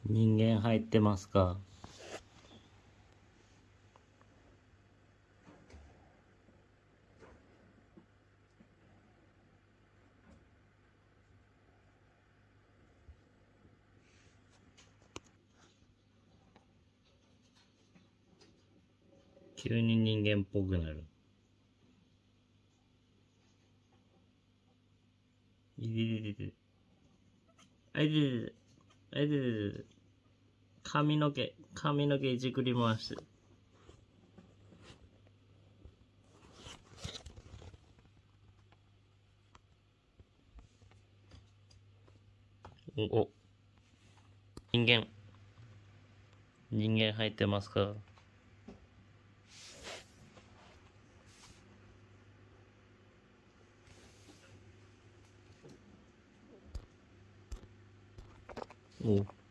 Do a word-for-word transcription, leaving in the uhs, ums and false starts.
人間入ってますか？急に人間っぽくなる。いでででで。あいででで。あいででで。髪の毛、髪の毛いじくり回して。お、人間。人間入ってますか？お